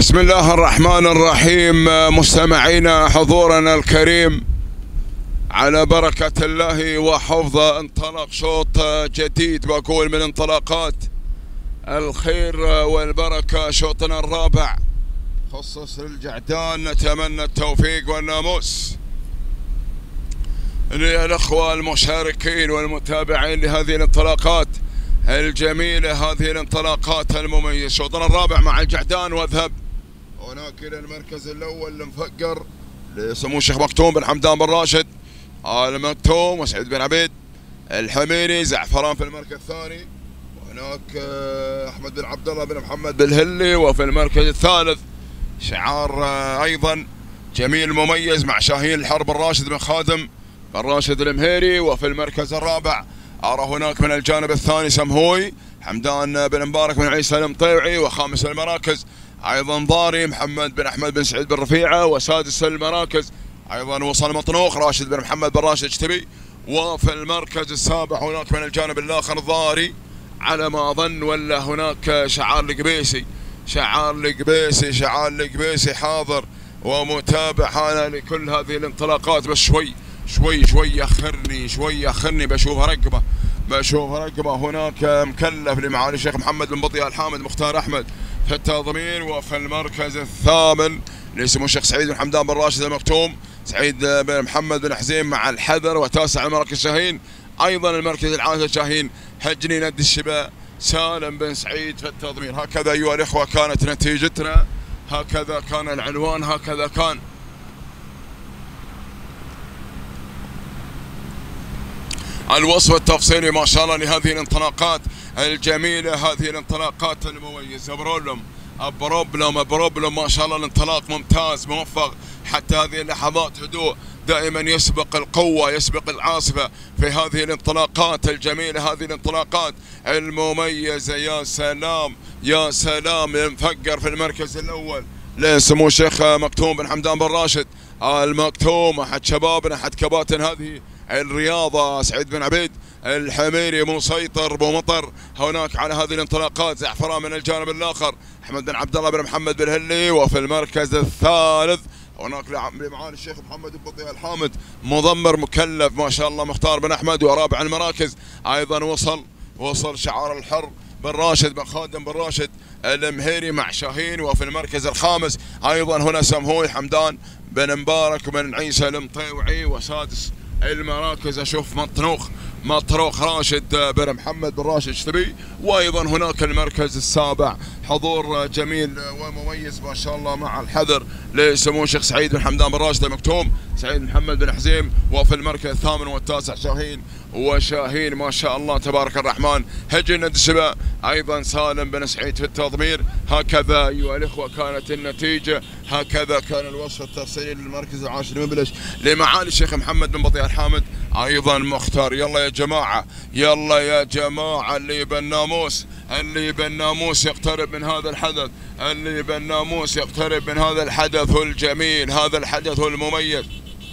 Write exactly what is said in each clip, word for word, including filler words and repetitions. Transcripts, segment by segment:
بسم الله الرحمن الرحيم. مستمعينا حضورنا الكريم، على بركة الله وحفظه انطلق شوط جديد، بقول من انطلاقات الخير والبركة. شوطنا الرابع خصص للجعدان، نتمنى التوفيق والناموس للأخوة المشاركين والمتابعين لهذه الانطلاقات الجميلة، هذه الانطلاقات المميزة. شوطنا الرابع مع الجعدان، واذهب هناك إلى المركز الأول المفقر لسمو الشيخ مكتوم بن حمدان بن راشد آل مكتوم وسعيد بن عبيد الحميري. زعفران في المركز الثاني، وهناك أحمد بن عبد الله بن محمد بالهلي. وفي المركز الثالث شعار أيضا جميل مميز مع شاهين الحرب الراشد بن خادم بن راشد المهيري. وفي المركز الرابع أرى هناك من الجانب الثاني سمهوي حمدان بن مبارك بن عيسى المطيوعي. وخامس المراكز أيضا ضاري محمد بن أحمد بن سعيد بن رفيعة. وسادس المراكز أيضا وصل مطنوخ راشد بن محمد بن راشد اجتبي. وفي المركز السابع هناك من الجانب الآخر ضاري على ما أظن، ولا هناك شعار القبيسي شعار القبيسي شعار القبيسي حاضر ومتابع أنا لكل هذه الانطلاقات. بس شوي شوي شوي يخرني شوي يخرني بشوفها رقبة بشوفها رقبة. هناك مكلف لمعالي الشيخ محمد بن بطي الحامد مختار أحمد في التضمير. وفي المركز الثامن لسمو الشيخ سعيد بن حمدان بن راشد المكتوم سعيد بن محمد بن حزين مع الحذر. وتاسع المركز شاهين أيضا المركز العاشر شاهين هجني ند الشباء سالم بن سعيد في التضمير. هكذا أيها الإخوة كانت نتيجتنا، هكذا كان العنوان، هكذا كان الوصف التفصيلي ما شاء الله لهذه الانطلاقات الجميلة، هذه الانطلاقات المميزة. بروبلم بروبلم بروبلم ما شاء الله الانطلاق ممتاز موفق، حتى هذه اللحظات هدوء دائما يسبق القوة يسبق العاصفة في هذه الانطلاقات الجميلة، هذه الانطلاقات المميزة. يا سلام يا سلام. المفقر في المركز الأول لسمو الشيخ مكتوم بن حمدان بن راشد المكتوم، أحد شبابنا أحد كباتن هذه الرياضة. سعيد بن عبيد الحميري مسيطر بمطر هناك على هذه الانطلاقات. زعفران من الجانب الآخر أحمد بن عبد الله بن محمد بن هلي. وفي المركز الثالث هناك لمعالي الشيخ محمد بن بطي الحامد مضمر مكلف ما شاء الله مختار بن أحمد. ورابع المراكز أيضا وصل وصل شعار الحر بن راشد بن خادم بن راشد المهيري مع شاهين. وفي المركز الخامس أيضا هنا سمهوي حمدان بن مبارك بن عيسى المطيوعي. وسادس المراكز أشوف مطنوخ مطروخ راشد بن محمد بن راشد اجتبي. وايضا هناك المركز السابع حضور جميل ومميز ما شاء الله مع الحذر لسمو الشيخ سعيد بن حمدان بن راشد المكتوم سعيد بن محمد بن حزيم. وفي المركز الثامن والتاسع شاهين وشاهين ما شاء الله تبارك الرحمن. هجي ند الشباب ايضا سالم بن سعيد في التضمير. هكذا ايها الاخوه كانت النتيجه، هكذا كان الوصف التفصيلي للمركز العاشر مبلش لمعالي الشيخ محمد بن بطي الحامد ايضا مختار. يلا يا جماعه يلا يا جماعه، اللي بالناموس اللي بالناموس يقترب من هذا الحدث، اللي بالناموس يقترب من هذا الحدث الجميل، هذا الحدث المميز،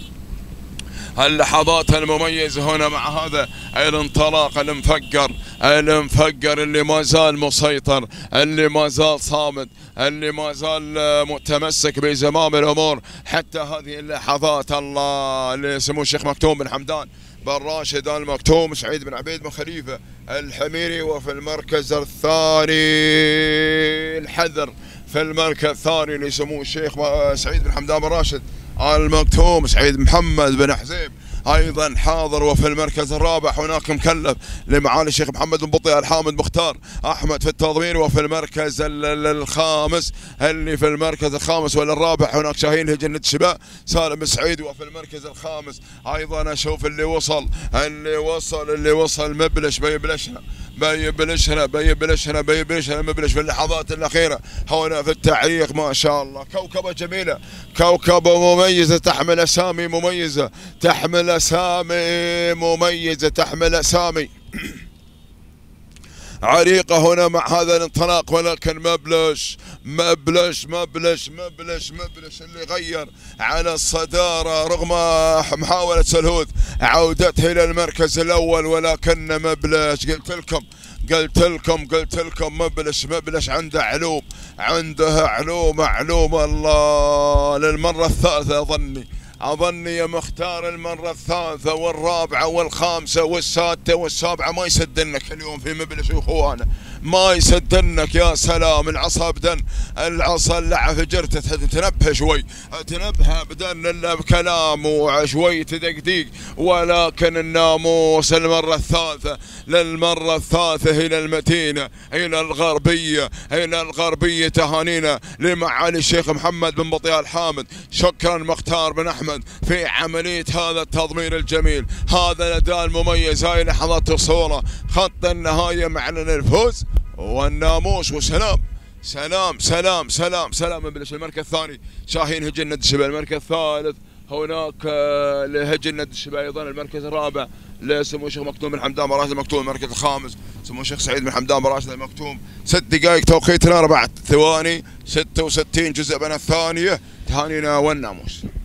اللحظات المميزة هنا مع هذا الانطلاق المفقر المفقر اللي ما زال مسيطر، اللي ما زال صامد، اللي ما زال متمسك بزمام الأمور حتى هذه اللحظات. الله لسمو الشيخ مكتوم بن حمدان بن راشد المكتوم سعيد بن عبيد بن خليفة الحميري. وفي المركز الثاني الحذر في المركز الثاني لسمو الشيخ سعيد بن حمدان بن راشد المكتوم سعيد محمد بن حزيم ايضا حاضر. وفي المركز الرابع هناك مكلف لمعالي الشيخ محمد بن بطي الحامد مختار احمد في التضمير. وفي المركز الخامس اللي في المركز الخامس ولا الرابع هناك شاهين هجن شباء سالم بن سعيد. وفي المركز الخامس ايضا اشوف اللي وصل اللي وصل اللي وصل مبلش بيبلشها بيبلشنا بيبلشنا بيبلشنا مبلش في اللحظات الاخيره هنا في التعليق ما شاء الله. كوكبه جميله، كوكبه مميزه تحمل اسامي مميزه، تحمل اسامي مميزه، تحمل اسامي عريقه هنا مع هذا الانطلاق. ولكن مبلش مبلش مبلش مبلش مبلش اللي غير على الصداره رغم محاوله سلهوث عودته الى المركز الاول. ولكن مبلش قلت لكم قلت لكم قلت لكم مبلش مبلش عنده علوم، عنده علوم علوم. الله للمرة الثالثة أظني أظني يا مختار، المرة الثالثة والرابعة والخامسة والسادسة والسابعة ما يسدنك اليوم في مبلش وإخوانه، ما يسدنك. يا سلام العصا بدن، العصا اللعة فجرت. تنبه شوي، تنبه بدن إلا بكلام وشوي تدقديق، ولكن الناموس المرة الثالثة للمرة الثالثة إلى المتينة، إلى الغربية، إلى الغربية. تهانينا لمعالي الشيخ محمد بن بطيال حامد. شكرا مختار بن أحمد في عملية هذا التضمير الجميل، هذا الأداء المميز. هاي لحظات الصورة، خط النهاية معلن الفوز والناموس. وسلام سلام سلام سلام سلام. مبلش المركز الثاني شاهين هجن ند الشباب، المركز الثالث هناك لهجن ند الشباب أيضا، المركز الرابع لسمو الشيخ مكتوم بن حمدان براشد المكتوم، المركز الخامس سمو الشيخ سعيد بن حمدان براشد المكتوم. ست دقائق توقيتنا، أربع ثواني ستة وستين جزء من الثانية. تهانينا والناموس.